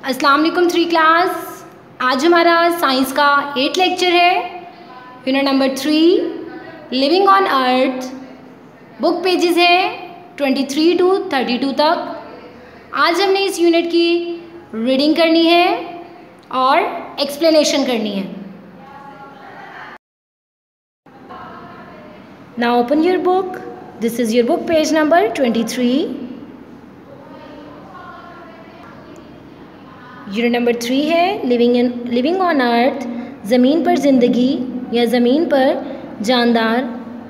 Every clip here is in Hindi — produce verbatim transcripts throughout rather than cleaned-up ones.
अस्सलाम वालेकुम थ्री क्लास। आज हमारा साइंस का एट लेक्चर है, unit number three living on earth. Book pages है twenty three to thirty two तक। आज हमने इस यूनिट की रीडिंग करनी है और एक्सप्लेनेशन करनी है। Now open your book, this is your book page number twenty three. Unit number three है living in living on earth, ज़मीन पर ज़िंदगी या ज़मीन पर जानदार।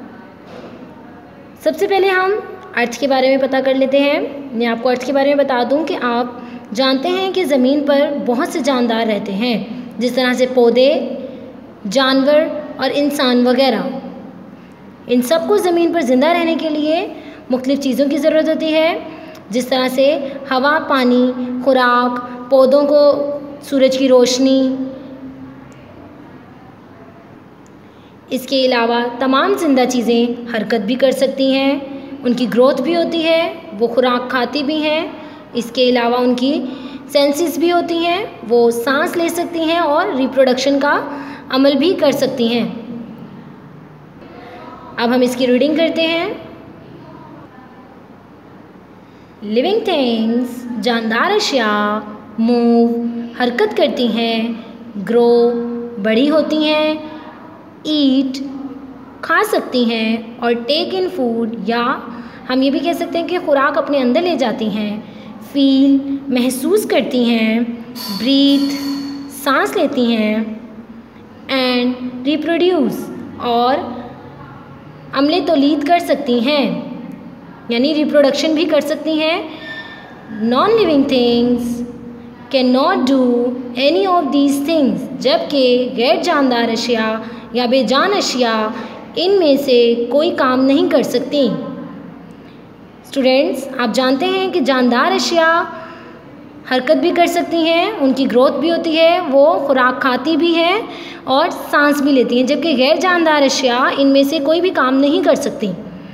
सबसे पहले हम अर्थ के बारे में पता कर लेते हैं। मैं आपको अर्थ के बारे में बता दूं कि आप जानते हैं कि ज़मीन पर बहुत से जानदार रहते हैं, जिस तरह से पौधे, जानवर और इंसान वगैरह। इन सबको ज़मीन पर ज़िंदा रहने के लिए मुख्तलिफ़ चीज़ों की ज़रूरत होती है, जिस तरह से हवा, पानी, खुराक, पौधों को सूरज की रोशनी। इसके अलावा तमाम ज़िंदा चीज़ें हरकत भी कर सकती हैं, उनकी ग्रोथ भी होती है, वो खुराक खाती भी हैं। इसके अलावा उनकी सेंसेस भी होती हैं, वो सांस ले सकती हैं और रिप्रोडक्शन का अमल भी कर सकती हैं। अब हम इसकी रीडिंग करते हैं। लिविंग थिंग्स, जानदार अशिया, मूव, हरकत करती हैं, ग्रो, बड़ी होती हैं, ईट, खा सकती हैं, और टेक इन फूड, या हम ये भी कह सकते हैं कि खुराक अपने अंदर ले जाती हैं, फील, महसूस करती हैं, ब्रीथ, सांस लेती हैं, एंड रिप्रोड्यूस, और अमले तौलीद कर सकती हैं, यानी रिप्रोडक्शन भी कर सकती हैं। Non living things can not do any of these things, जबकि गैर जानदार अशिया या बेजान अशिया इनमें से कोई काम नहीं कर सकती। स्टूडेंट्स, आप जानते हैं कि जानदार अशिया हरकत भी कर सकती हैं, उनकी ग्रोथ भी होती है, वो खुराक खाती भी हैं और सांस भी लेती हैं, जबकि गैर जानदार अशिया इनमें से कोई भी काम नहीं कर सकती।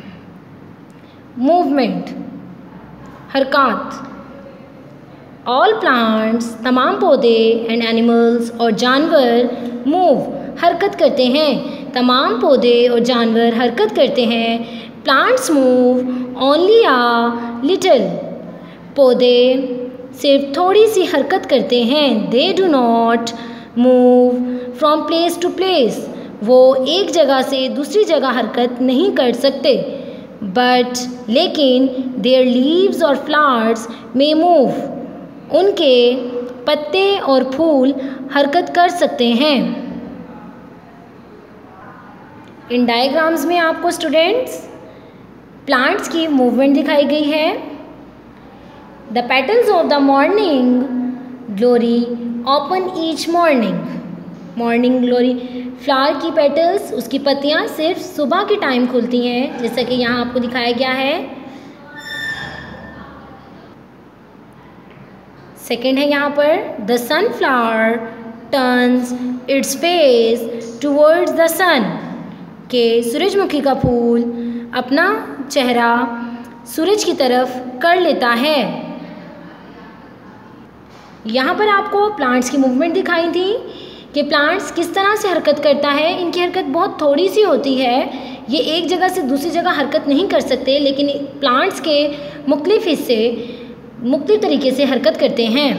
मूवमेंट, हरकत। ऑल प्लांट्स, तमाम पौधे, एंड एनिमल्स, और जानवर, मूव, हरकत करते हैं। तमाम पौधे और जानवर हरकत करते हैं। Plants move only a little, पौधे सिर्फ थोड़ी सी हरकत करते हैं। They do not move from place to place, वो एक जगह से दूसरी जगह हरकत नहीं कर सकते। बट लेकिन देयर लीव्स और फ्लावर्स में मूव, उनके पत्ते और फूल हरकत कर सकते हैं। इन डायग्राम्स में आपको स्टूडेंट्स प्लांट्स की मूवमेंट दिखाई गई है। The petals of the morning glory open each morning, morning glory, flower की पेटल्स, उसकी पत्तियां सिर्फ सुबह के टाइम खुलती हैं, जैसा कि यहाँ आपको दिखाया गया है। सेकेंड है यहाँ पर the sunflower turns its face towards the sun, के सूरजमुखी का फूल अपना चेहरा सूरज की तरफ कर लेता है। यहाँ पर आपको प्लांट्स की मूवमेंट दिखाई थी कि प्लांट्स किस तरह से हरकत करता है। इनकी हरकत बहुत थोड़ी सी होती है, ये एक जगह से दूसरी जगह हरकत नहीं कर सकते, लेकिन प्लांट्स के मुख्तलिफ हिस्से मुख्तलिफ तरीके से हरकत करते हैं।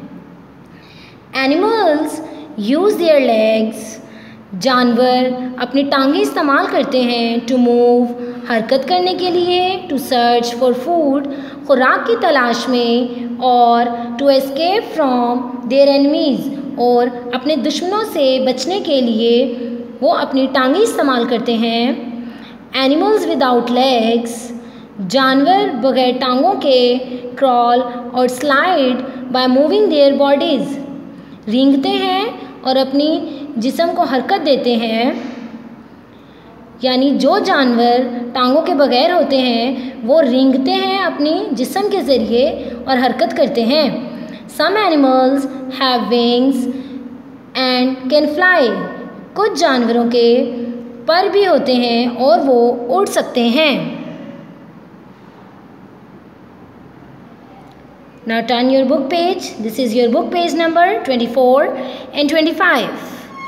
एनिमल्स यूज़ देयर लेग्स, जानवर अपनी टांगें इस्तेमाल करते हैं। टू मूव, हरकत करने के लिए। टू सर्च फॉर फूड, खुराक की तलाश में। और to escape from their enemies, और अपने दुश्मनों से बचने के लिए वो अपनी टांगें इस्तेमाल करते हैं। एनिमल्स विदाउट लेग्स, जानवर बगैर टांगों के। क्रॉल और slide by moving their bodies, रेंगते हैं और अपनी जिस्म को हरकत देते हैं। यानी जो जानवर टांगों के बगैर होते हैं वो रेंगते हैं अपनी जिस्म के ज़रिए और हरकत करते हैं। Some animals have wings and can fly, कुछ जानवरों के पर भी होते हैं और वो उड़ सकते हैं। Now turn your book page. This is your book page number twenty-four and twenty-five.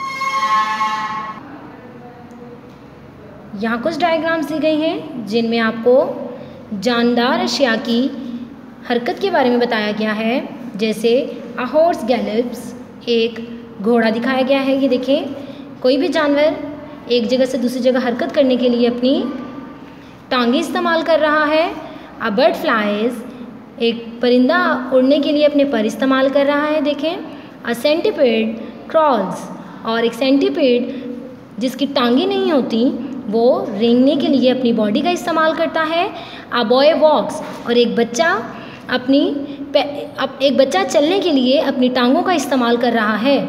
यहाँ कुछ डायग्राम्स दी गई हैं जिनमें आपको जानदार अशिया की हरकत के बारे में बताया गया है। जैसे अ हॉर्स गैलप्स, एक घोड़ा दिखाया गया है। ये देखें, कोई भी जानवर एक जगह से दूसरी जगह हरकत करने के लिए अपनी टांगें इस्तेमाल कर रहा है। अ बर्ड फ्लाइज, एक परिंदा उड़ने के लिए अपने पर इस्तेमाल कर रहा है। देखें, अ सेंटीपीड क्रॉल्स, और एक सेंटीपीड जिसकी टांगें नहीं होती वो रेंगने के लिए अपनी बॉडी का इस्तेमाल करता है। अ बॉय वॉक्स, और एक बच्चा अपनी अब एक बच्चा चलने के लिए अपनी टांगों का इस्तेमाल कर रहा है।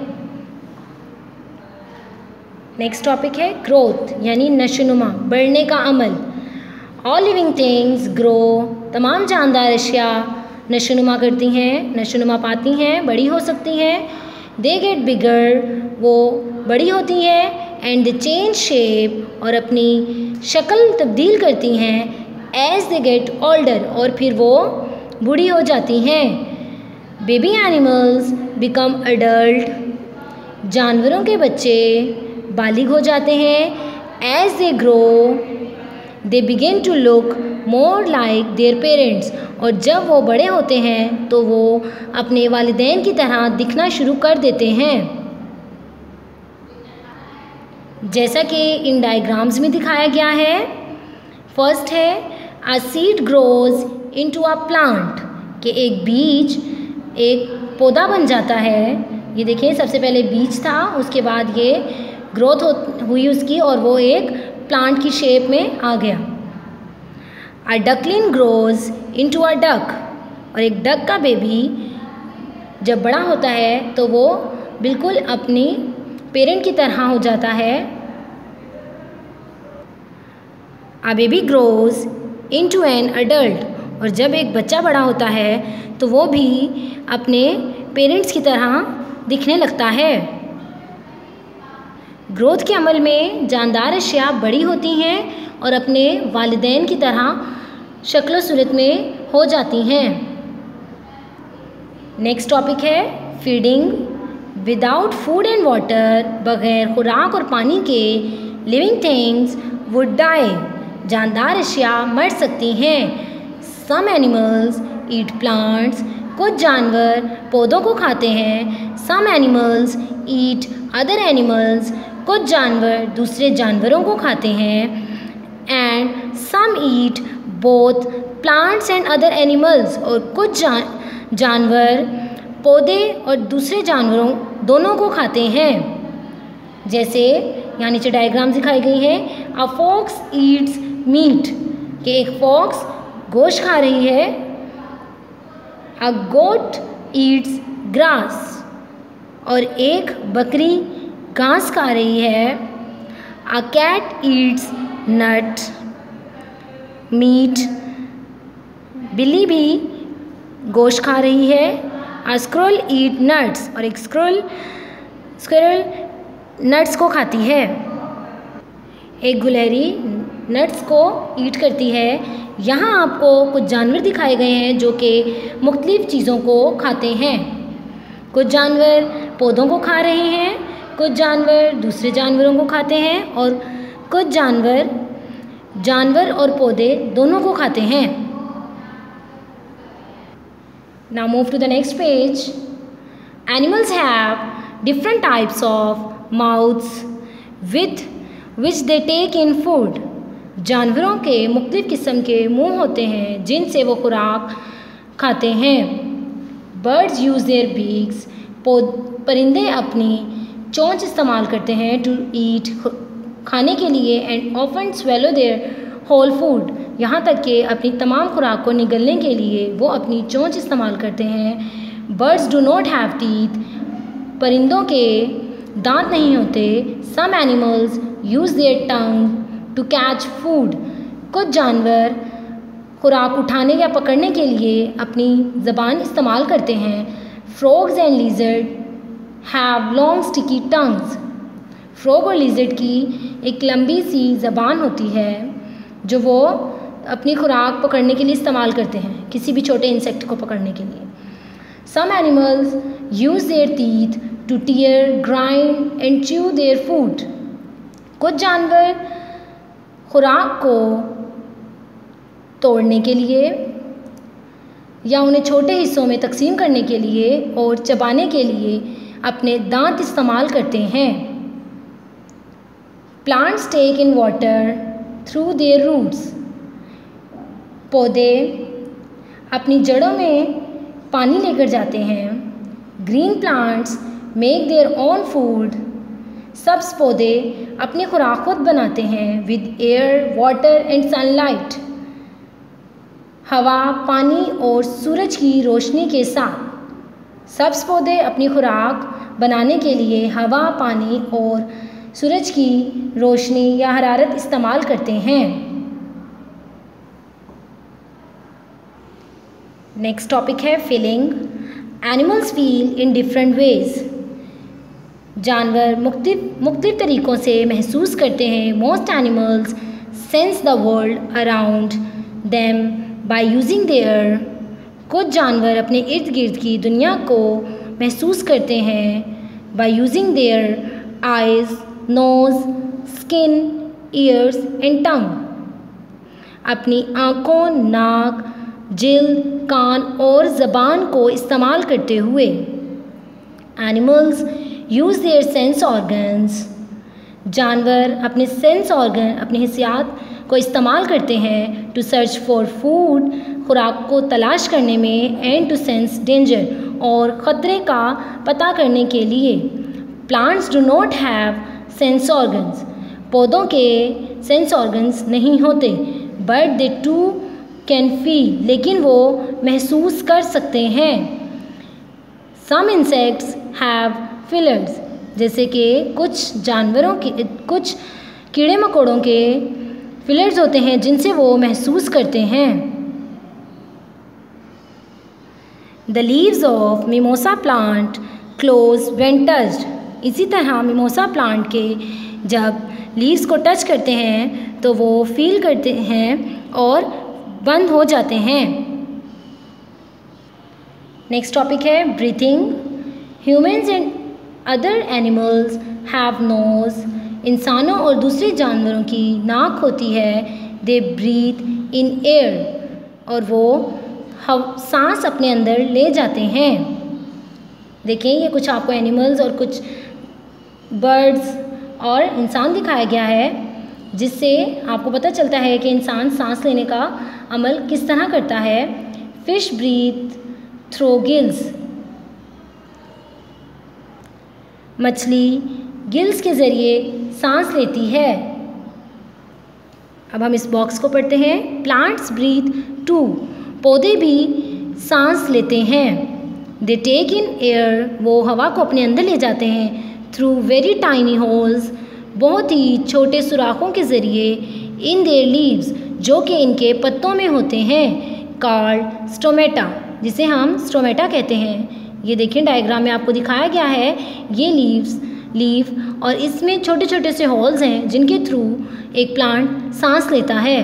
नेक्स्ट टॉपिक है ग्रोथ, यानी नशोनुमा, बढ़ने का अमल। ऑल लिविंग थिंग्स ग्रो, तमाम जानदार अशिया नशोनुमा करती हैं, नशोनुमा पाती हैं, बड़ी हो सकती हैं। दे गेट बिगर, वो बड़ी होती हैं। एंड दे चेंज शेप, और अपनी शक्ल तब्दील करती हैं। एज दे गेट ओल्डर, और फिर वो बूढ़ी हो जाती हैं। बेबी एनिमल्स बिकम अडल्ट, जानवरों के बच्चे बालिग हो जाते हैं। As they grow they begin to look more like their parents, और जब वो बड़े होते हैं तो वो अपने वालिदैन की तरह दिखना शुरू कर देते हैं। जैसा कि इन डायग्राम्स में दिखाया गया है। फर्स्ट है a seed grows into a plant, कि एक बीज एक पौधा बन जाता है। ये देखिए, सबसे पहले बीज था, उसके बाद ये ग्रोथ हो हुई उसकी और वो एक प्लांट की शेप में आ गया। A duckling grows into a duck, और एक डक का बेबी जब बड़ा होता है तो वो बिल्कुल अपनी पेरेंट की तरह हो जाता है। A baby grows into an adult, और जब एक बच्चा बड़ा होता है तो वो भी अपने पेरेंट्स की तरह दिखने लगता है। ग्रोथ के अमल में जानदार अशिया बड़ी होती हैं और अपने वालिदैन की तरह शक्ल सूरत में हो जाती हैं। नेक्स्ट टॉपिक है feeding. Without food and water, बगैर खुराक और पानी के, लिविंग थिंग्स वुड डाई, जानदार अशिया मर सकती हैं। सम एनिमल्स ईट प्लांट्स, कुछ जानवर पौधों को खाते हैं। Some animals eat other animals, कुछ जानवर दूसरे जानवरों को खाते हैं। And some eat both plants and other animals, और कुछ जान जानवर पौधे और दूसरे जानवरों दोनों को खाते हैं। जैसे यहाँ नीचे डायग्राम दिखाई गई है। अ फॉक्स ईट्स मीट, कि एक फॉक्स गोश्त खा रही है। अ गोट ईट्स ग्रास, और एक बकरी घास खा रही है। A cat eats not meat, बिल्ली भी गोश्त खा रही है। अ स्क्विरल ईट नट्स, और एक स्क्विरल स्क्विरल नट्स को खाती है। एक गुलहरी नट्स को ईट करती है। यहाँ आपको कुछ जानवर दिखाए गए हैं जो कि मुख्तलिफ चीज़ों को खाते हैं। कुछ जानवर पौधों को खा रहे हैं, कुछ जानवर दूसरे जानवरों को खाते हैं, और कुछ जानवर जानवर और पौधे दोनों को खाते हैं। Now move to the next page. Animals have different types of mouths with which they take in food. जानवरों के मुख्तलिफ किस्म के मुंह होते हैं जिनसे वो खुराक खाते हैं। Birds use their beaks. परिंदे अपनी चोंच इस्तेमाल करते हैं to eat, खाने के लिए, and often swallow their whole food. यहाँ तक कि अपनी तमाम खुराक को निगलने के लिए वो अपनी चोंच इस्तेमाल करते हैं। Birds do not have teeth. परिंदों के दांत नहीं होते। Some animals use their tongue to catch food. कुछ जानवर खुराक उठाने या पकड़ने के लिए अपनी ज़बान इस्तेमाल करते हैं। Frogs and lizards have long sticky tongues. Frog और लिजर्ड की एक लंबी सी ज़बान होती है जो वो अपनी खुराक पकड़ने के लिए इस्तेमाल करते हैं, किसी भी छोटे इंसेक्ट को पकड़ने के लिए। Some animals use their teeth to tear, grind and chew their food. कुछ जानवर खुराक को तोड़ने के लिए या उन्हें छोटे हिस्सों में तकसीम करने के लिए और चबाने के लिए अपने दांत इस्तेमाल करते हैं। Plants take in water through their roots. पौधे अपनी जड़ों में पानी लेकर जाते हैं। Green plants make their own food. सब्ज पौधे अपनी खुराक खुद बनाते हैं with air, water and sunlight. हवा, पानी और सूरज की रोशनी के साथ सब्ज पौधे अपनी खुराक बनाने के लिए हवा, पानी और सूरज की रोशनी या हरारत इस्तेमाल करते हैं। नेक्स्ट टॉपिक है feeling. Animals feel in different ways. जानवर मुख्तलिफ मुख्तलिफ तरीक़ों से महसूस करते हैं। Most animals sense the world around them by using their. कुछ जानवर अपने इर्द गिर्द की दुनिया को महसूस करते हैं by using their eyes, nose, skin, ears and tongue. अपनी आँखों, नाक, जिल्द, कान और ज़बान को इस्तेमाल करते हुए। Animals use their sense organs. जानवर अपने सेंस ऑर्गन, अपनी हिस्सियात को इस्तेमाल करते हैं टू सर्च फॉर फूड, खुराक को तलाश करने में, एंड टू सेंस डेंजर, और ख़तरे का पता करने के लिए। Plants do not have sense organs. पौधों के सेंस ऑर्गन्स नहीं होते, but they too can feel, लेकिन वो महसूस कर सकते हैं। Some insects have feelers. जैसे कि कुछ जानवरों के कुछ कीड़े मकोड़ों के फीलर्स होते हैं जिनसे वो महसूस करते हैं। The leaves of mimosa plant close when touched. इसी तरह मिमोसा प्लांट के जब लीव्स को टच करते हैं तो वो फील करते हैं और बंद हो जाते हैं। नेक्स्ट टॉपिक है breathing. Humans and other animals have nose. इंसानों और दूसरे जानवरों की नाक होती है। दे ब्रीथ इन एयर, और वो हव सांस अपने अंदर ले जाते हैं। देखें, ये कुछ आपको एनिमल्स और कुछ बर्ड्स और इंसान दिखाया गया है, जिससे आपको पता चलता है कि इंसान सांस लेने का अमल किस तरह करता है। Fish breathe through gills. मछली गिल्स के ज़रिए सांस लेती है। अब हम इस बॉक्स को पढ़ते हैं। Plants breathe too. पौधे भी सांस लेते हैं। They take in air. वो हवा को अपने अंदर ले जाते हैं। Through very tiny holes. बहुत ही छोटे सुराखों के ज़रिए। इन देयर लीव्स, जो कि इनके पत्तों में होते हैं। कॉल्ड स्टोमेटा, जिसे हम स्टोमेटा कहते हैं। ये देखें, डायग्राम में आपको दिखाया गया है। ये लीव्स लीफ और इसमें छोटे छोटे से होल्स हैं जिनके थ्रू एक प्लांट सांस लेता है।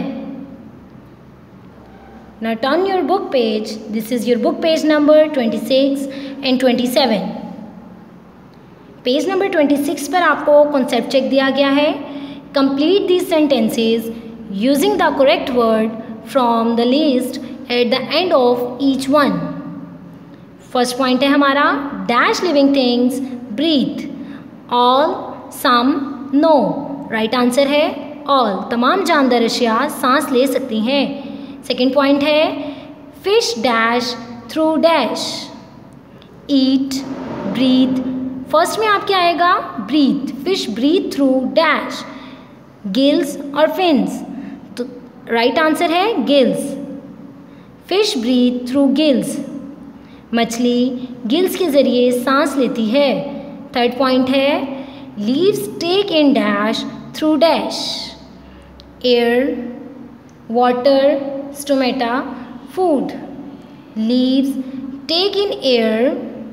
Now turn your book page. This is your book page number twenty-six and twenty-seven. Page number twenty-six पर आपको कॉन्सेप्ट चेक दिया गया है। Complete these sentences using the correct word from the list at the end of each one. First point है हमारा, dash living things breathe. All, some, no. Right answer है ऑल। तमाम जानदार अशिया सांस ले सकती हैं। सेकेंड पॉइंट है, fish dash through dash. Eat, breathe. First में आपके आएगा breathe. Fish breathe through dash. Gills और फिन्स, तो राइट आंसर है gills. Fish breathe through gills. मछली गिल्स के ज़रिए सांस लेती है। थर्ड पॉइंट है, leaves take in dash through dash. Air, water, stomata, food. Leaves take in air,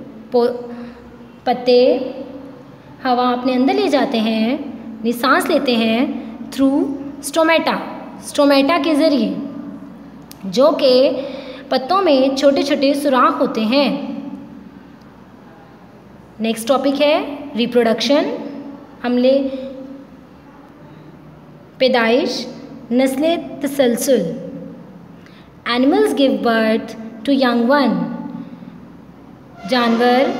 पत्ते हवा अपने अंदर ले जाते हैं, सांस लेते हैं थ्रू स्टोमेटा, स्टोमेटा के ज़रिए। जो कि पत्तों में छोटे छोटे सुराख होते हैं। नेक्स्ट टॉपिक है रिप्रोडक्शन, हमले पैदाइश, नस्ले तसलसल। Animals give birth to young one. जानवर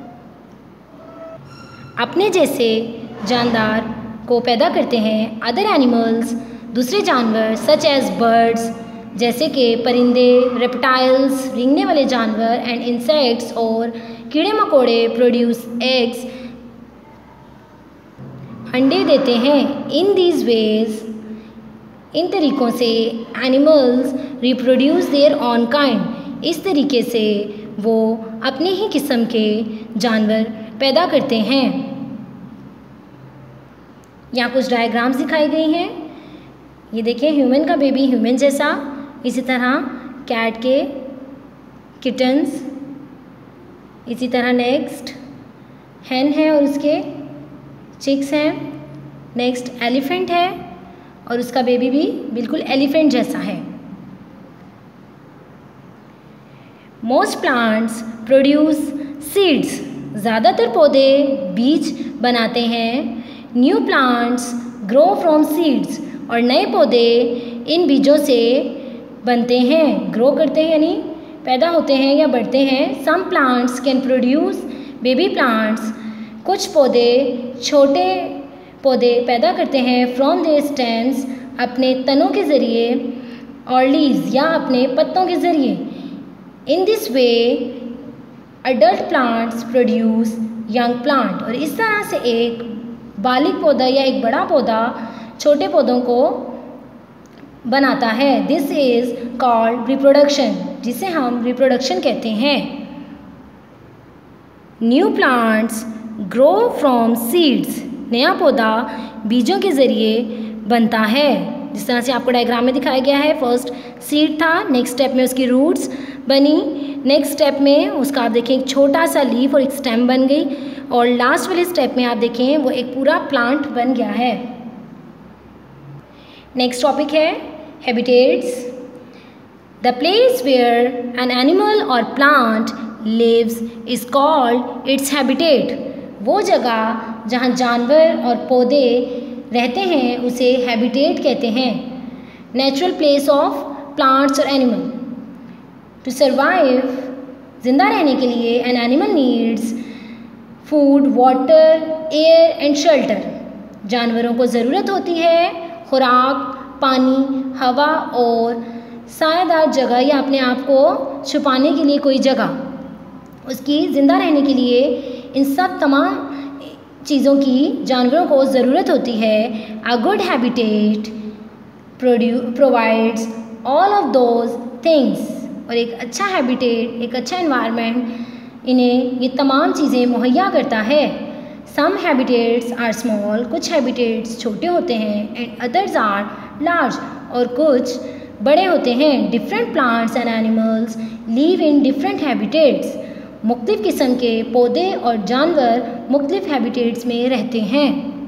अपने जैसे जानदार को पैदा करते हैं। अदर एनिमल्स, दूसरे जानवर सच एज बर्ड्स, जैसे कि परिंदे, रेप्टाइल्स, रेंगने वाले जानवर, एंड इंसेक्ट्स और कीड़े मकोड़े प्रोड्यूस एग्स, अंडे देते हैं। इन दीज वेज, इन तरीक़ों से animals reproduce their own kind, इस तरीके से वो अपने ही किस्म के जानवर पैदा करते हैं। यहाँ कुछ डायग्राम्स दिखाई गई हैं। ये देखिए, ह्यूमन का बेबी ह्यूमन जैसा, इसी तरह कैट के किटन्स, इसी तरह नेक्स्ट हैन है और उसके चिक्स हैं। नेक्स्ट एलिफेंट है और उसका बेबी भी बिल्कुल एलिफेंट जैसा है। मोस्ट प्लांट्स प्रोड्यूस सीड्स, ज़्यादातर पौधे बीज बनाते हैं। New plants grow from seeds, और नए पौधे इन बीजों से बनते हैं, ग्रो करते हैं यानी पैदा होते हैं या बढ़ते हैं। Some plants can produce baby plants, कुछ पौधे छोटे पौधे पैदा करते हैं फ्रॉम देयर स्टेम्स, अपने तनों के ज़रिए, और लीव्स या अपने पत्तों के ज़रिए। In this way adult plants produce young plant, और इस तरह से एक बालिग पौधा या एक बड़ा पौधा छोटे पौधों को बनाता है। दिस इज़ कॉल्ड रिप्रोडक्शन, जिसे हम रिप्रोडक्शन कहते हैं। New plants grow from seeds, नया पौधा बीजों के ज़रिए बनता है, जिस तरह से आपको डायग्राम में दिखाया गया है। फर्स्ट सीड था, नेक्स्ट स्टेप में उसकी रूट्स बनी, नेक्स्ट स्टेप में उसका आप देखें एक छोटा सा लीफ और एक स्टेम बन गई, और लास्ट वाले स्टेप में आप देखें वो एक पूरा प्लांट बन गया है। नेक्स्ट टॉपिक है habitats. The place where an animal or plant lives is called its habitat, वो जगह जहाँ जानवर और पौधे रहते हैं उसे हैबिटेट कहते हैं। नेचुरल प्लेस ऑफ प्लांट्स और एनिमल। टू सर्वाइव, जिंदा रहने के लिए, an animal needs food, water, air and shelter, जानवरों को ज़रूरत होती है खुराक, पानी, हवा और सायादार जगह या अपने आप को छुपाने के लिए कोई जगह। उसकी ज़िंदा रहने के लिए इन सब तमाम चीज़ों की जानवरों को ज़रूरत होती है। A good habitat produce provides all of those things, और एक अच्छा हैबिटेट, एक अच्छा एनवायरनमेंट इन्हें ये तमाम चीज़ें मुहैया करता है। सम हैबिटेट्स आर स्मॉल, कुछ हैबिटेट्स छोटे होते हैं, एंड अदर्स आर लार्ज, और कुछ बड़े होते हैं। Different plants and animals live in different habitats, मुख्तलिफ किस्म के पौधे और जानवर मुख्तलिफ हैबिटेट्स में रहते हैं।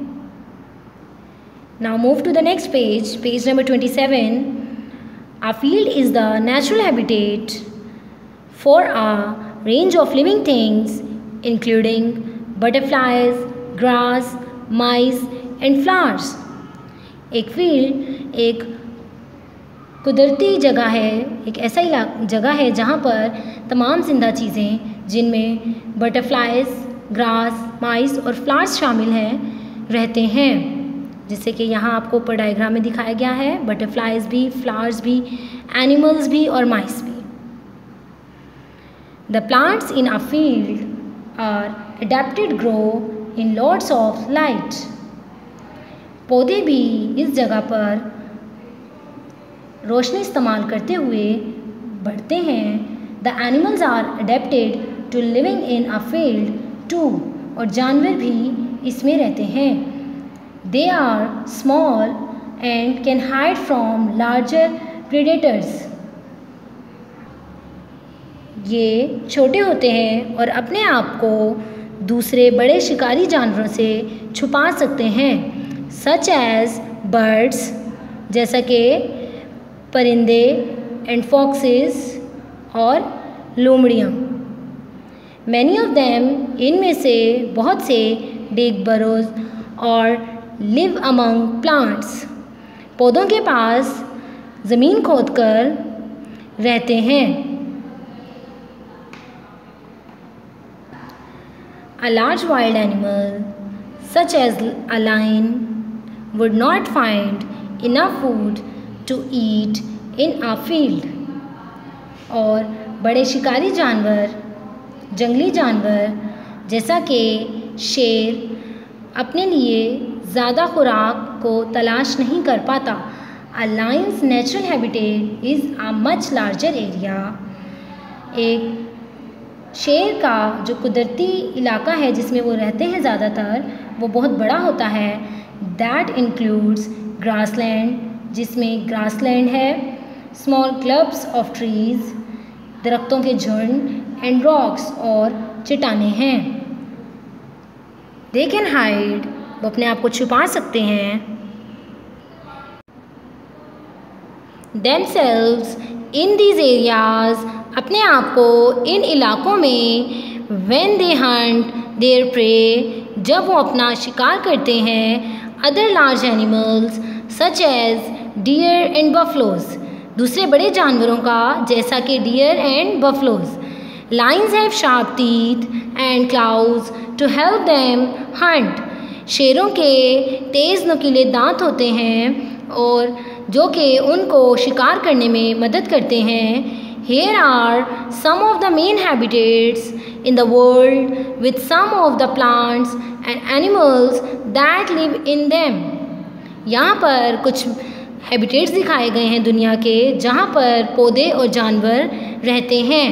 Now move to the next page, page number twenty seven. A field is the natural habitat for a range of living things including butterflies, grass, mice and flowers. एक फील्ड एक कुदरती जगह है, एक ऐसा जगह है जहाँ पर तमाम जिंदा चीज़ें जिनमें बटरफ्लाइज, ग्रास, माइस और फ्लावर्स शामिल हैं रहते हैं। जैसे कि यहाँ आपको ऊपर डायग्राम में दिखाया गया है, बटरफ्लाइज भी, फ्लावर्स भी, एनिमल्स भी और माइस भी। The plants in a field are adapted grow in lots of light. पौधे भी इस जगह पर रोशनी इस्तेमाल करते हुए बढ़ते हैं। The animals are adapted to living in a field too, और जानवर भी इसमें रहते हैं। They are small and can hide from larger predators. ये छोटे होते हैं और अपने आप को दूसरे बड़े शिकारी जानवरों से छुपा सकते हैं। Such as birds, जैसा कि परिंदे, एंड फॉक्सेस और लोमड़ियाँ। मैनी ऑफ देम, इनमें से बहुत से, डिग बरोज और लिव अमंग प्लांट्स, पौधों के पास ज़मीन खोदकर रहते हैं। A large wild animal such as a lion would not find enough food to eat in a field. और बड़े शिकारी जानवर, जंगली जानवर जैसा कि शेर अपने लिए ज़्यादा खुराक को तलाश नहीं कर पाता। A lion's natural habitat is a much larger area. एक शेर का जो कुदरती इलाका है जिसमें वो रहते हैं ज़्यादातर, वो बहुत बड़ा होता है। That includes grassland, जिसमें grassland है, small clumps of trees, दरख्तों के झुंड, and rocks, और चट्टानें हैं। They can hide, वो अपने आप को छुपा सकते हैं। Themselves in these areas, अपने आप को इन इलाकों में, when they hunt their prey, जब वो अपना शिकार करते हैं, other large animals such as deer and buffaloes, दूसरे बड़े जानवरों का जैसा कि deer and buffaloes. Lions have sharp teeth and claws to help them hunt. शेरों के तेज़ नुकीले दांत होते हैं और जो कि उनको शिकार करने में मदद करते हैं। Here are some of the main habitats in the world with some of the plants and animals that live in them. यहाँ पर कुछ हैबिटेट्स दिखाए गए हैं दुनिया के जहाँ पर पौधे और जानवर रहते हैं।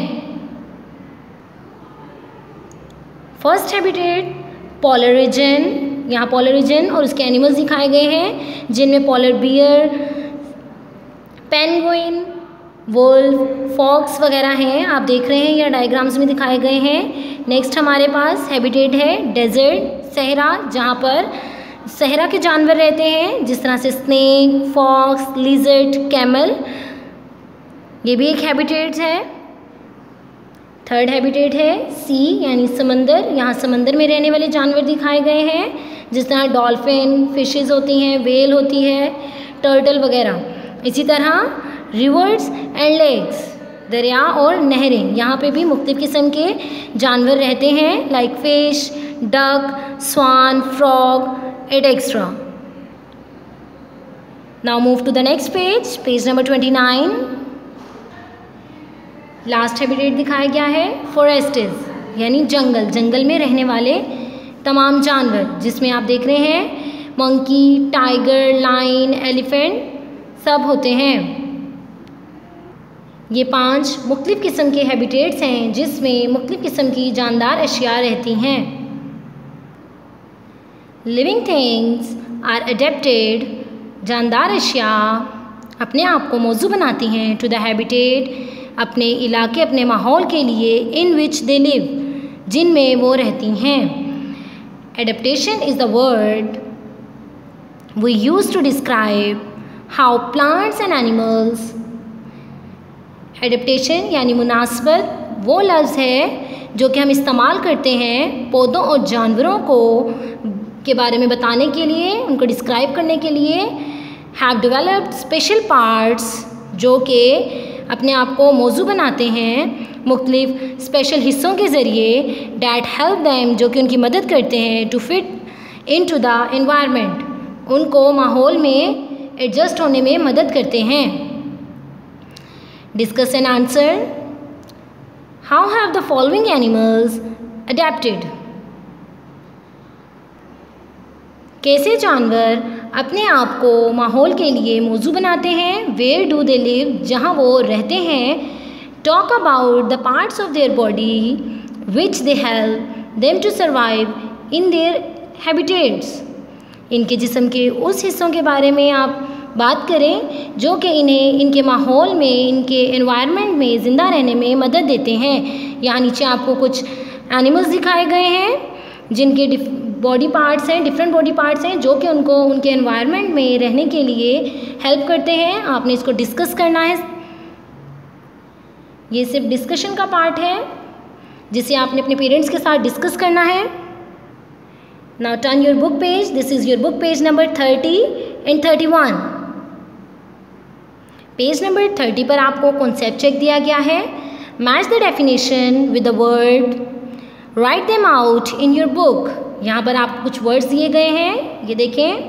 फर्स्ट हैबिटेट पोलर रीजन, यहाँ पोलर रीजन और उसके एनिमल्स दिखाए गए हैं जिनमें polar bear, penguin, wolf, fox वगैरह हैं। आप देख रहे हैं या डायग्राम्स में दिखाए गए हैं। नेक्स्ट हमारे पास हैबिटेट है डेजर्ट, सहरा, जहाँ पर सहरा के जानवर रहते हैं जिस तरह से स्नेक, फॉक्स, लिजर्ड, कैमल, ये भी एक हैबिटेट है। थर्ड हैबिटेट है सी यानी समंदर, यहाँ समंदर में रहने वाले जानवर दिखाए गए हैं जिस तरह डॉल्फिन, फिशेस होती हैं, वेल होती है, टर्टल वगैरह। इसी तरह रिवर्स एंड लेक्स, दरिया और नहरें, यहाँ पे भी मुख्तलिफ किस्म के जानवर रहते हैं like fish, duck, swan, frog et cetera. Now move to the next page, page number twenty nine. Last habitat दिखाया गया है फॉरेस्ट्स यानी जंगल, जंगल में रहने वाले तमाम जानवर जिसमें आप देख रहे हैं मंकी, टाइगर, लाइन, एलिफेंट सब होते हैं। ये पांच मुख्तलिफ किस्म के हैबिटेट्स हैं जिसमें मुख्तलिफ किस्म की जानदार अशिया रहती हैं। लिविंग थिंग्स आर अडेप्टेड, जानदार अशिया अपने आप को मौजू बनाती हैं टू द हैबिटेट, अपने इलाके, अपने माहौल के लिए, इन विच दे लिव, जिनमें वो रहती हैं। Adaptation is the word we use to describe how plants and animals, adaptation यानी मुनासबत वो लफ्ज़ है जो कि हम इस्तेमाल करते हैं पौधों और जानवरों को के बारे में बताने के लिए, उनको डिस्क्राइब करने के लिए। हैव डेवलप्ड स्पेशल पार्ट्स, जो कि अपने आप को मौजू बनाते हैं मुख्तलिफ स्पेशल हिस्सों के ज़रिए, डैट हेल्प दैम, जो कि उनकी मदद करते हैं to fit into the environment, उनको माहौल में एडजस्ट होने में मदद करते हैं। Discuss and answer, how have the following animals adapted, कैसे जानवर अपने आप को माहौल के लिए मौजू बनाते हैं। वेयर डू दे लिव, जहाँ वो रहते हैं। Talk about the parts of their body which they help them to survive in their habitats, इनके जिस्म के उस हिस्सों के बारे में आप बात करें जो कि इन्हें इनके माहौल में, इनके एनवायरनमेंट में ज़िंदा रहने में मदद देते हैं। यहाँ नीचे आपको कुछ एनिमल्स दिखाए गए हैं जिनके बॉडी पार्ट्स हैं, डिफरेंट बॉडी पार्ट्स हैं जो कि उनको उनके एनवायरनमेंट में रहने के लिए हेल्प करते हैं। आपने इसको डिस्कस करना है ये सिर्फ डिस्कशन का पार्ट है जिसे आपने अपने पेरेंट्स के साथ डिस्कस करना है। Now turn your book page, this is your book page number thirty and thirty one. Page number thirty पर आपको कॉन्सेप्ट चेक दिया गया है। Match the definition with the word, write them out in your book. यहाँ पर आपको कुछ वर्ड्स दिए गए हैं, ये देखें,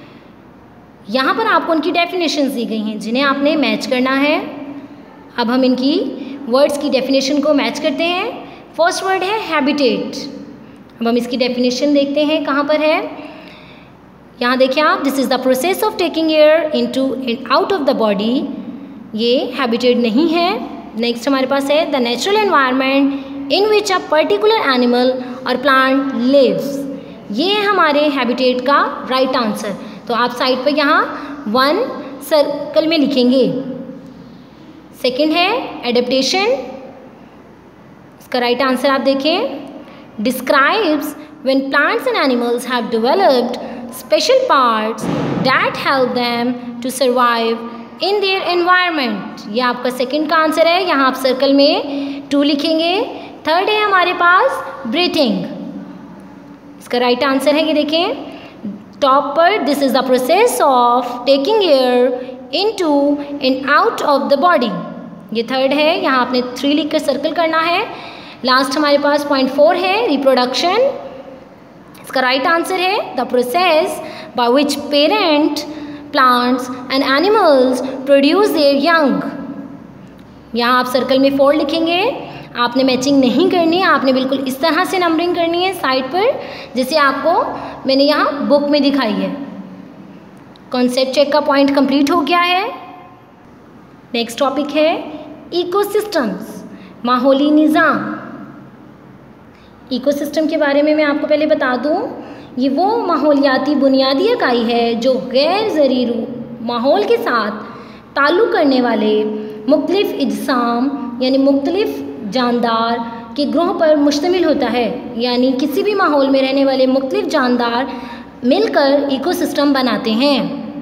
यहाँ पर आपको उनकी डेफिनेशंस दी गई हैं जिन्हें आपने मैच करना है। अब हम इनकी वर्ड्स की डेफिनेशन को मैच करते हैं। फर्स्ट वर्ड है हैबिटेट। अब हम इसकी डेफिनेशन देखते हैं कहाँ पर है। यहाँ देखिए आप, this is the process of taking air into and out of the body. ये हैबिटेट नहीं है। नेक्स्ट हमारे पास है the natural environment in which a particular animal or plant lives. ये है हमारे हैबिटेट का राइट आंसर। तो आप साइड पर यहाँ वन सर्कल में लिखेंगे। सेकंड है एडेप्टेशन, इसका राइट आंसर आप देखें, describes when plants and animals have developed special parts that help them to survive in their environment. ये आपका सेकंड का आंसर है, यहाँ आप सर्कल में टू लिखेंगे। थर्ड है हमारे पास ब्रीथिंग, इसका राइट आंसर है, ये देखें टॉप पर, this is the process of taking air into and out of the body. ये थर्ड है, यहाँ आपने थ्री लिख कर सर्कल करना है। लास्ट हमारे पास पॉइंट फोर है रिप्रोडक्शन, इसका राइट आंसर है the process by which parent plants and animals produce their young. यहाँ आप सर्कल में फोर लिखेंगे। आपने मैचिंग नहीं करनी है, आपने बिल्कुल इस तरह से नंबरिंग करनी है साइड पर, जैसे आपको मैंने यहाँ बुक में दिखाई है। कॉन्सेप्ट चेक का पॉइंट कंप्लीट हो गया है। नेक्स्ट टॉपिक है इकोसिस्टम्स, माहौली निज़ाम। इकोसिस्टम के बारे में मैं आपको पहले बता दूं, ये वो माहौलियाती बुनियादी इकाई है जो गैर ज़रूरी माहौल के साथ ताल्लुक़ करने वाले मुख्तलिफ़ इजसाम यानी मुख्तलिफ़ जानदार के ग्रोह पर मुश्तमिल होता है। यानी किसी भी माहौल में रहने वाले मुख्तलिफ़ जानदार मिलकर इकोसिस्टम बनाते हैं।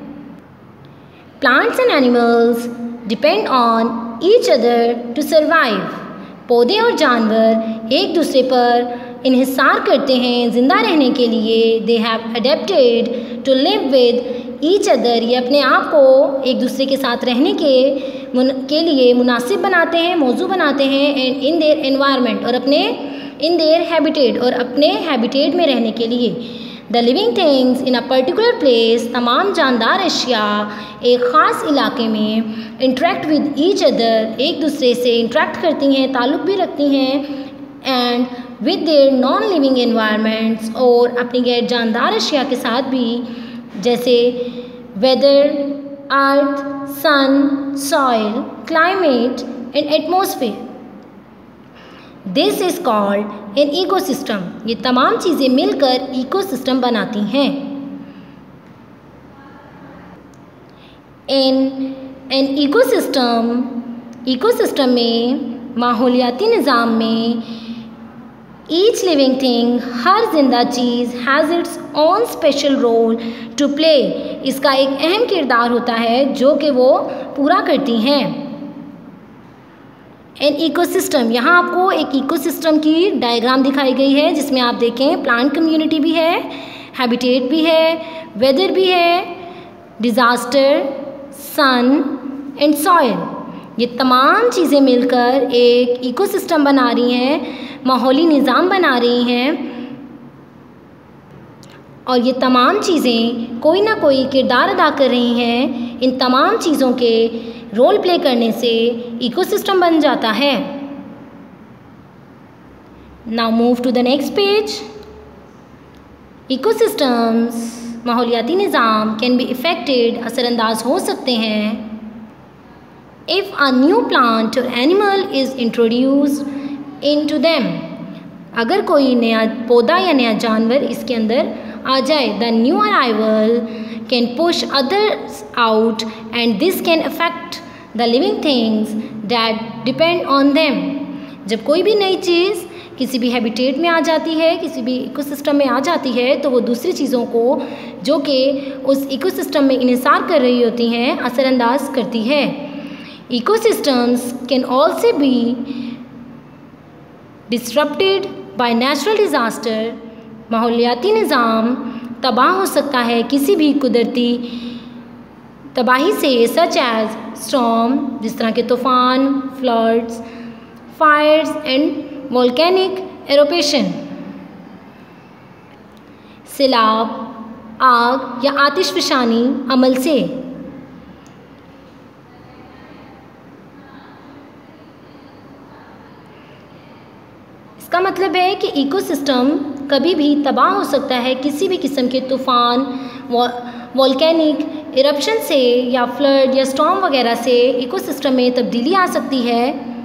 Plants and animals depend on each other to survive. पौधे और जानवर एक दूसरे पर इन्हिसार करते हैं ज़िंदा रहने के लिए। They have adapted to live with each other. ये अपने आप को एक दूसरे के साथ रहने के मुन, के लिए मुनासिब बनाते हैं, मौजू बनाते हैं। एंड इन देयर एनवायरनमेंट, और अपने इन देयर हैबिटेट, और अपने हैबिटेट में रहने के लिए। The living things in a particular place, तमाम जानदार अशिया एक ख़ास इलाके में इंटरेक्ट विद ईच अदर, एक दूसरे से इंटरेक्ट करती हैं, ताल्लुक़ भी रखती हैं। And with their non living environments, और अपनी गैर जानदार अशिया के साथ भी, जैसे weather, earth, sun, soil, climate and atmosphere. This is called an ecosystem. ये तमाम चीज़ें मिलकर इकोसिस्टम बनाती हैं। इन एन इकोसिस्टम, इकोसिस्टम में, माहौलियाती निज़ाम में, ईच लिविंग थिंग, हर जिंदा चीज़, has its own special role to play. इसका एक अहम किरदार होता है जो कि वो पूरा करती हैं। एन इकोसिस्टम, यहाँ आपको एक इकोसिस्टम की डायग्राम दिखाई गई है जिसमें आप देखें प्लांट कम्युनिटी भी है, हैबिटेट भी है, वेदर भी है, डिज़ास्टर, सन एंड सॉइल। ये तमाम चीज़ें मिलकर एक इकोसिस्टम बना रही हैं, माहौली निज़ाम बना रही हैं। और ये तमाम चीज़ें कोई ना कोई किरदार अदा कर रही हैं। इन तमाम चीज़ों के रोल प्ले करने से इकोसिस्टम बन जाता है। Now move to the next page. Ecosystems, माहौलियाती निज़ाम कैन बी इफ़ेक्टेड, असरअंदाज हो सकते हैं। If a new plant or animal is introduced into them, अगर कोई नया पौधा या नया जानवर इसके अंदर आ जाए। The new arrival can push others out and this can affect the living things that depend on them. जब कोई भी नई चीज़ किसी भी हैबिटेट में आ जाती है, किसी भी इकोसिस्टम में आ जाती है, तो वो दूसरी चीज़ों को जो कि उस इकोसिस्टम में इन्हिसार कर रही होती हैं, असरअंदाज करती है। Ecosystems can also be disrupted by natural disaster. माहौलियाती निज़ाम तबाह हो सकता है किसी भी कुदरती तबाही से, सच एज स्टॉर्म, जिस तरह के तूफ़ान, floods, fires and volcanic eruption, सैलाब, आग या आतिशफ़शानी अमल से। इसका मतलब है कि इकोसिस्टम कभी भी तबाह हो सकता है किसी भी किस्म के तूफ़ान, वोल्केनिक इरप्शन से या फ्लड या स्टॉर्म वगैरह से इकोसिस्टम में तब्दीली आ सकती है।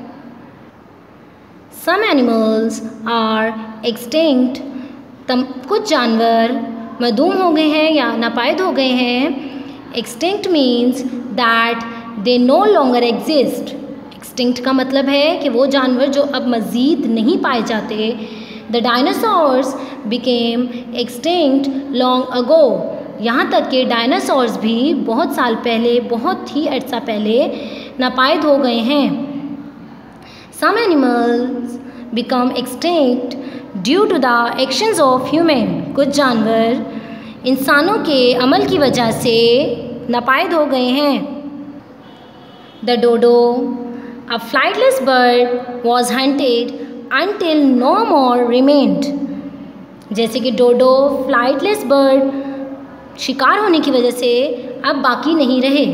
सम एनिमल्स आर एक्सटिंक्ट, कुछ जानवर मदूम हो गए हैं या नापायद हो गए हैं। Extinct means that they no longer exist. Extinct का मतलब है कि वो जानवर जो अब मज़ीद नहीं पाए जाते। The dinosaurs became extinct long ago, यहाँ तक कि डायनासोर्स भी बहुत साल पहले, बहुत ही अर्सा पहले नापायद हो गए हैं। Some animals become extinct due to the actions of human, कुछ जानवर इंसानों के अमल की वजह से नापायद हो गए हैं। The dodo, a flightless bird, was hunted until no more remained. जैसे कि डोडो फ्लाइटलेस बर्ड शिकार होने की वजह से अब बाकी नहीं रहे।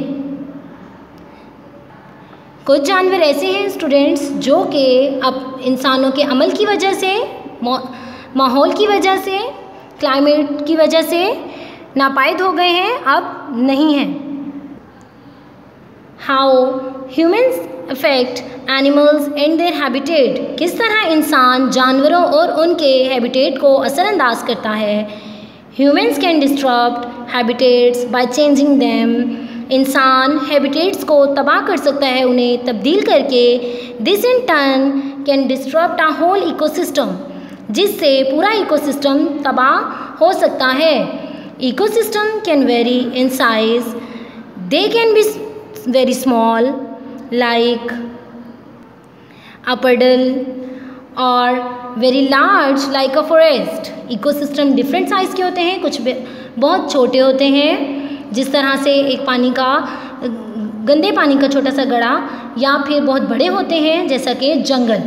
कुछ जानवर ऐसे हैं स्टूडेंट्स जो कि अब इंसानों के अमल की वजह से, माहौल की वजह से, क्लाइमेट की वजह से नापायद हो गए हैं, अब नहीं हैं। How humans affect animals and their habitat, किस तरह इंसान जानवरों और उनके हैबिटेट को असरअंदाज करता है। Humans can disturb habitats by changing them, इंसान हैबिटेट्स को तबाह कर सकता है उन्हें तब्दील करके। This in turn can disturb a whole ecosystem, जिससे पूरा इकोसिस्टम तबाह हो सकता है। Ecosystem can vary in size, they can be very small like a puddle or very large like a forest. Ecosystem different size के होते हैं, कुछ बहुत छोटे होते हैं, जिस तरह से एक पानी का, गंदे पानी का छोटा सा गड़ा, या फिर बहुत बड़े होते हैं जैसा कि जंगल।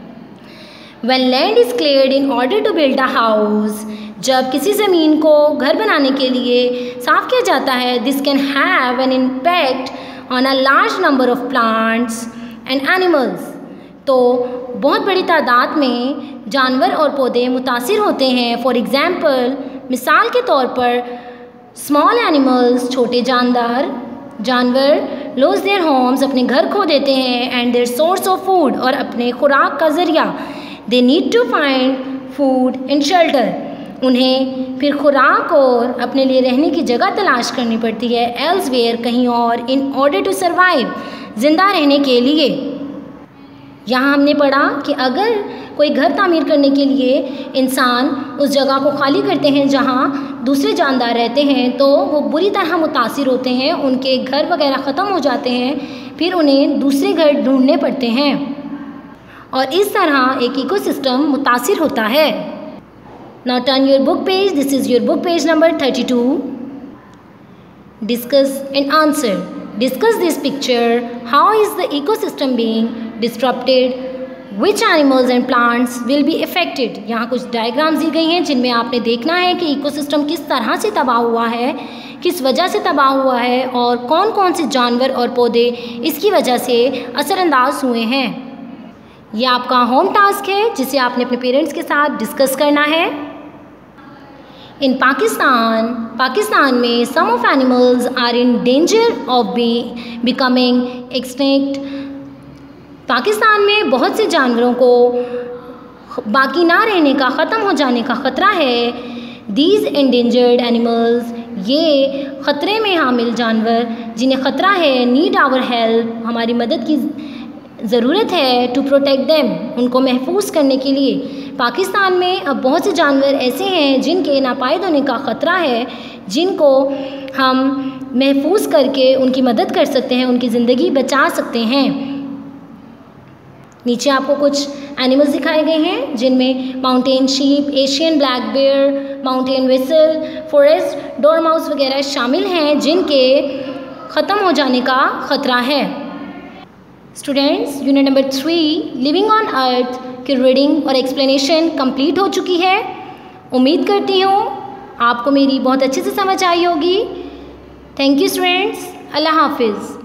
When land is cleared in order to build a house, जब किसी ज़मीन को घर बनाने के लिए साफ़ किया जाता है, this can have an impact on a large number of plants and animals. तो बहुत बड़ी तादाद में जानवर और पौधे मुतासिर होते हैं। फॉर एग्ज़ाम्पल, मिसाल के तौर पर स्मॉल एनिमल्स, छोटे जानदार जानवर लूज देयर होम्स, अपने घर खो देते हैं, and their source of food, और अपने खुराक का ज़रिया। They need to find food and shelter, उन्हें फिर खुराक और अपने लिए रहने की जगह तलाश करनी पड़ती है, एल्सवेयर, कहीं और, इन ऑर्डर टू सर्वाइव, ज़िंदा रहने के लिए। यहाँ हमने पढ़ा कि अगर कोई घर तामीर करने के लिए इंसान उस जगह को खाली करते हैं जहाँ दूसरे जानदार रहते हैं, तो वो बुरी तरह मुतासिर होते हैं, उनके घर वगैरह ख़त्म हो जाते हैं, फिर उन्हें दूसरे घर ढूंढने पड़ते हैं, और इस तरह एक इकोसिस्टम मुतासिर होता है। Now turn your book page. This is your book page number thirty-two. Discuss and answer. Discuss this picture. How is the ecosystem being disrupted? Which animals and plants will be affected? यहाँ कुछ डायग्राम्स दी गई हैं जिनमें आपने देखना है कि इकोसिस्टम किस तरह से तबाह हुआ है, किस वजह से तबाह हुआ है, और कौन कौन से जानवर और पौधे इसकी वजह से असरअंदाज हुए हैं। यह आपका होम टास्क है जिसे आपने अपने पेरेंट्स के साथ डिस्कस करना है। इन पाकिस्तान पाकिस्तान में some of animals are in danger of be becoming extinct. Pakistan में बहुत से जानवरों को बाकी ना रहने का, ख़त्म हो जाने का ख़तरा है। दीज एंडेंजर्ड एनिमल्स, ये ख़तरे में हामिल जानवर जिन्हें ख़तरा है, नीड आवर हेल्प, हमारी मदद की ज़रूरत है, टू प्रोटेक्ट देम, उनको महफूज करने के लिए। पाकिस्तान में अब बहुत से जानवर ऐसे हैं जिनके नापायद होने का ख़तरा है, जिनको हम महफूज करके उनकी मदद कर सकते हैं, उनकी ज़िंदगी बचा सकते हैं। नीचे आपको कुछ एनिमल्स दिखाए गए हैं जिनमें mountain sheep, Asian black bear, mountain weasel, forest dormouse वगैरह शामिल हैं जिनके ख़त्म हो जाने का ख़तरा है। Students, unit number three living on earth की रीडिंग और एक्सप्लेनेशन कंप्लीट हो चुकी है। उम्मीद करती हूँ आपको मेरी बहुत अच्छे से समझ आई होगी। थैंक यू स्टूडेंट्स, अल्लाह हाफिज़।